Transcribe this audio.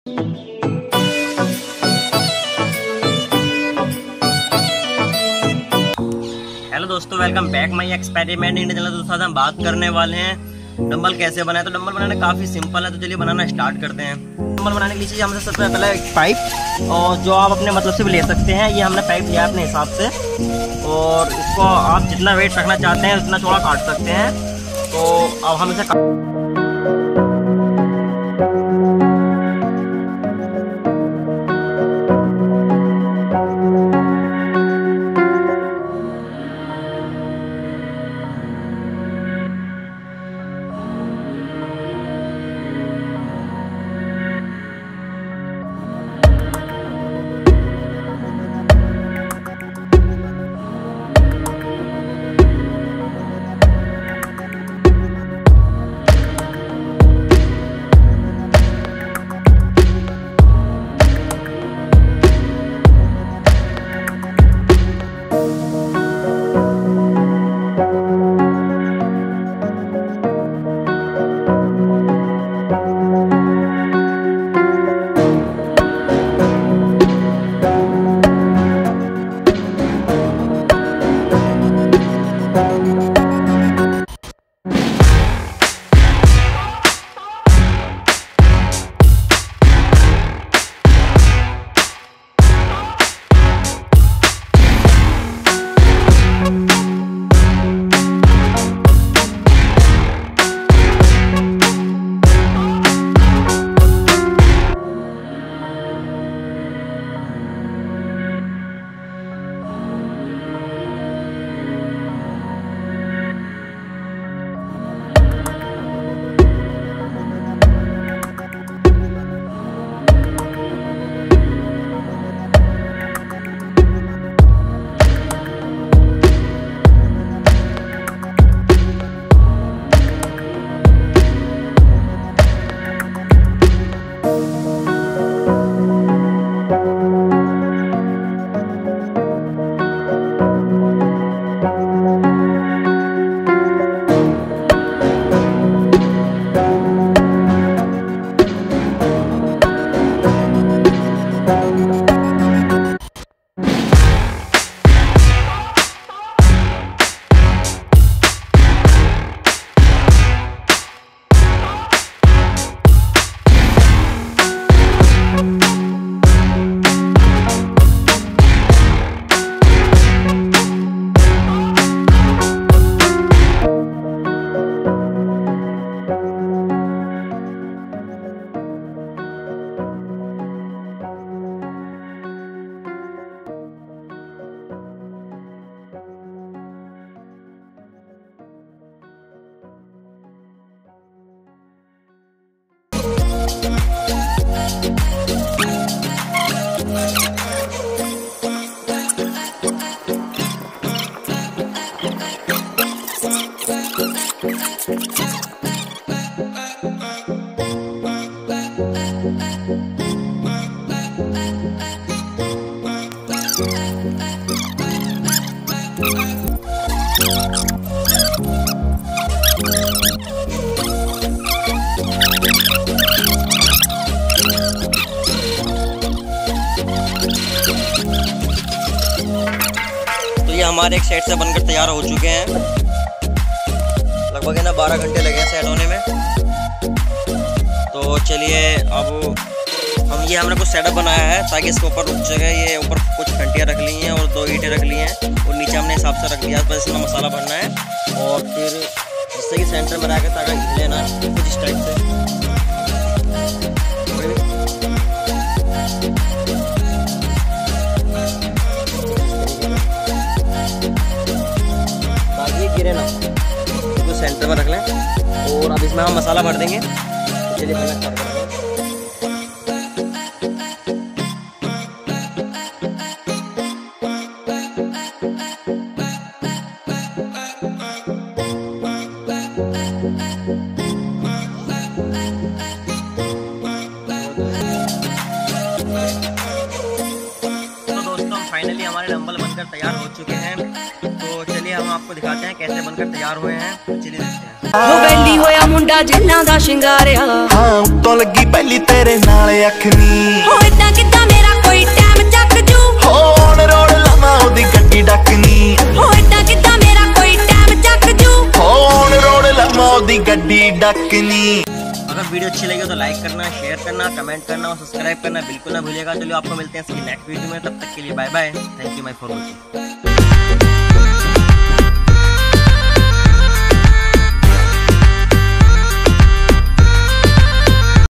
Hello दोस्तों, welcome back my experiment India channel. दोस्तों आज हम बात करने वाले हैं डंबल कैसे बनाए। तो डंबल बनाना काफ़ी सिंपल है, तो चलिए बनाना स्टार्ट करते हैं। डंबल बनाने के लिए चाहिए हमसे सबसे पहले एक पाइप, और जो आप अपने मतलब से भी ले सकते हैं। ये हमने पाइप लिया अपने हिसाब से, और इसको आप जितना वेट रखना चाहते हैं उतना चौड़ा काट सकते हैं। तो अब हम इसे तो ये हमारे एक सेट से बनकर तैयार हो चुके हैं। लगभग है ना 12 घंटे लगे हैं सेट होने में। तो चलिए अब हमने कुछ सेटअप बनाया है ताकि इसके ऊपर रुक सके। ये ऊपर कुछ घंटियाँ रख ली हैं और 2 ईंटें रख ली हैं, और नीचे हमने हिसाब से रख लिया। बस इसमें मसाला भरना है, और फिर जिससे कि सेंटर में रह के ताकि लेना कुछ इस टाइप से। गिरे ना, तो सेंटर में रख लें। और अब इसमें हम मसाला भर देंगे। तो चलिए पहले स्टार्ट करेंगे। तो दोस्तों फाइनली हमारे डंबल बनकर बनकर तैयार हो चुके हैं। तो चलिए हम आपको दिखाते हैं कैसे बनकर तैयार हुए हैं। चलिए देखते हैं। हो वेली होया मुंडा जिन्ना दा शिंगारिया, हाँ तो लगी पहली तेरे नाल अखनी। हो इदां किदां मेरा कोई टाइम चक जू, हो ऑन रोड लावां ओदी गड्डी डकनी। हो इदां किदां मेरा कोई टाइम चक जू, हो ऑन रोड लावां ओदी गड्डी डकनी। अगर वीडियो अच्छी लगी हो तो लाइक करना, शेयर करना, कमेंट करना और सब्सक्राइब करना बिल्कुल ना भूलिएगा। चलिए आपको मिलते हैं इसकी नेक्स्ट वीडियो में, तब तक के लिए bye bye. Thank you my for watching.